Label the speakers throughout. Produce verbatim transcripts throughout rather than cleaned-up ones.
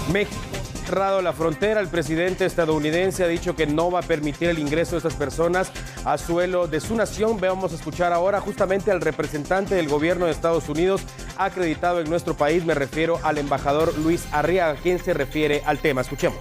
Speaker 1: México ha cerrado la frontera. El presidente estadounidense ha dicho que no va a permitir el ingreso de estas personas a suelo de su nación. Vamos a escuchar ahora justamente al representante del gobierno de Estados Unidos acreditado en nuestro país. Me refiero al embajador Luis Arriaga, quien se refiere al tema. Escuchemos.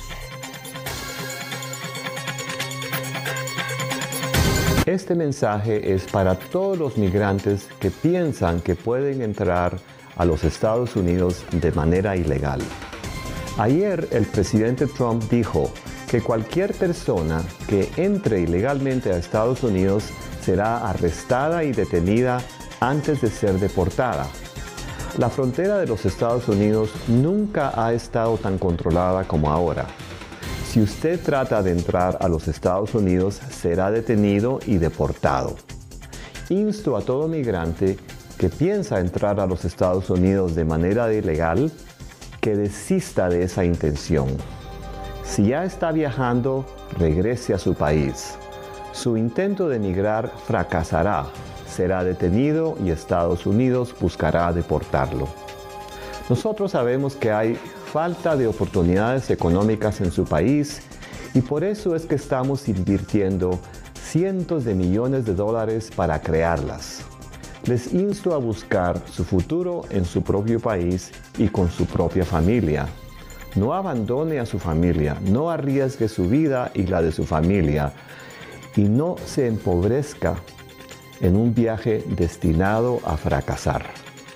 Speaker 2: Este mensaje es para todos los migrantes que piensan que pueden entrar a los Estados Unidos de manera ilegal. Ayer el presidente Trump dijo que cualquier persona que entre ilegalmente a Estados Unidos será arrestada y detenida antes de ser deportada. La frontera de los Estados Unidos nunca ha estado tan controlada como ahora. Si usted trata de entrar a los Estados Unidos, será detenido y deportado. Insto a todo migrante que piensa entrar a los Estados Unidos de manera ilegal que desista de esa intención. Si ya está viajando, regrese a su país. Su intento de emigrar fracasará, será detenido y Estados Unidos buscará deportarlo. Nosotros sabemos que hay falta de oportunidades económicas en su país y por eso es que estamos invirtiendo cientos de millones de dólares para crearlas. Les insto a buscar su futuro en su propio país y con su propia familia. No abandone a su familia, no arriesgue su vida y la de su familia y no se empobrezca en un viaje destinado a fracasar.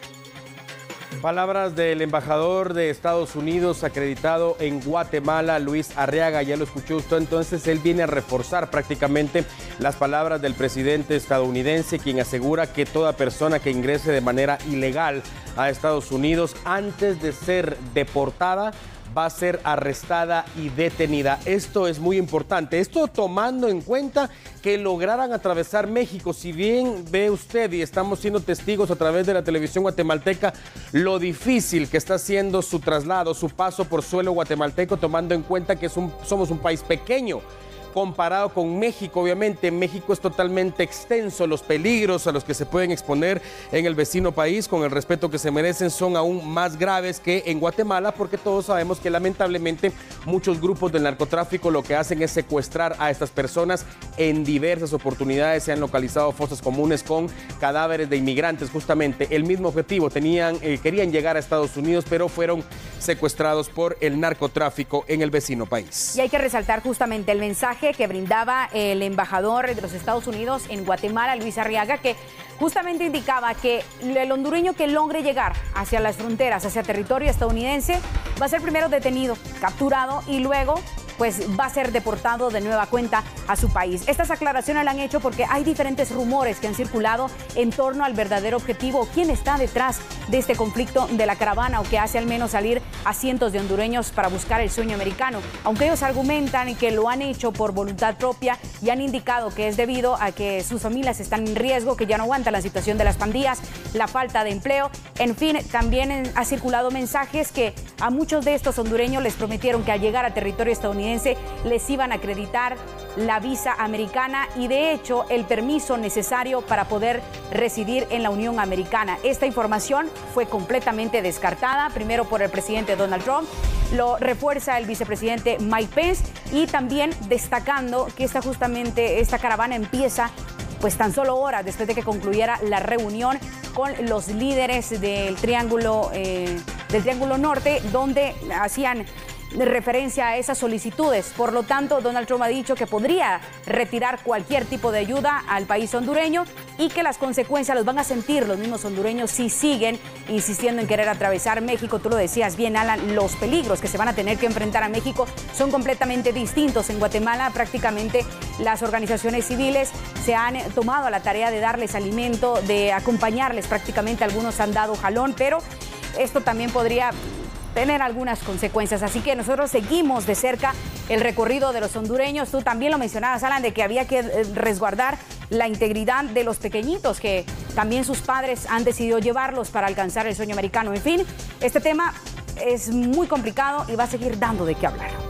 Speaker 1: Palabras del embajador de Estados Unidos acreditado en Guatemala, Luis Arriaga. Ya lo escuchó usted, entonces él viene a reforzar prácticamente las palabras del presidente estadounidense, quien asegura que toda persona que ingrese de manera ilegal a Estados Unidos antes de ser deportada va a ser arrestada y detenida. Esto es muy importante. Esto tomando en cuenta que lograran atravesar México. Si bien ve usted y estamos siendo testigos a través de la televisión guatemalteca lo difícil que está haciendo su traslado, su paso por suelo guatemalteco, tomando en cuenta que es un, somos un país pequeño comparado con México. Obviamente México es totalmente extenso, los peligros a los que se pueden exponer en el vecino país, con el respeto que se merecen, son aún más graves que en Guatemala, porque todos sabemos que lamentablemente muchos grupos del narcotráfico lo que hacen es secuestrar a estas personas. En diversas oportunidades se han localizado fosas comunes con cadáveres de inmigrantes. Justamente el mismo objetivo tenían, eh, querían llegar a Estados Unidos, pero fueron secuestrados por el narcotráfico en el vecino país.
Speaker 3: Y hay que resaltar justamente el mensaje que brindaba el embajador de los Estados Unidos en Guatemala, Luis Arriaga, que justamente indicaba que el hondureño que logre llegar hacia las fronteras, hacia territorio estadounidense, va a ser primero detenido, capturado y luego pues va a ser deportado de nueva cuenta a su país. Estas aclaraciones la han hecho porque hay diferentes rumores que han circulado en torno al verdadero objetivo, quién está detrás de este conflicto de la caravana o que hace al menos salir a cientos de hondureños para buscar el sueño americano. Aunque ellos argumentan que lo han hecho por voluntad propia y han indicado que es debido a que sus familias están en riesgo, que ya no aguantan la situación de las pandillas, la falta de empleo. En fin, también ha circulado mensajes que a muchos de estos hondureños les prometieron que al llegar a territorio estadounidense les iban a acreditar la visa americana y de hecho el permiso necesario para poder residir en la Unión Americana. Esta información fue completamente descartada, primero por el presidente Donald Trump, lo refuerza el vicepresidente Mike Pence y también destacando que esta justamente esta caravana empieza pues tan solo horas después de que concluyera la reunión con los líderes del Triángulo, eh, del Triángulo Norte, donde hacían referencia a esas solicitudes. Por lo tanto, Donald Trump ha dicho que podría retirar cualquier tipo de ayuda al país hondureño y que las consecuencias las van a sentir los mismos hondureños si siguen insistiendo en querer atravesar México. Tú lo decías bien, Alan, los peligros que se van a tener que enfrentar a México son completamente distintos. En Guatemala prácticamente las organizaciones civiles se han tomado a la tarea de darles alimento, de acompañarles, prácticamente algunos han dado jalón, pero esto también podría tener algunas consecuencias, así que nosotros seguimos de cerca el recorrido de los hondureños. Tú también lo mencionabas, Alan, de que había que resguardar la integridad de los pequeñitos, que también sus padres han decidido llevarlos para alcanzar el sueño americano. En fin, este tema es muy complicado y va a seguir dando de qué hablar.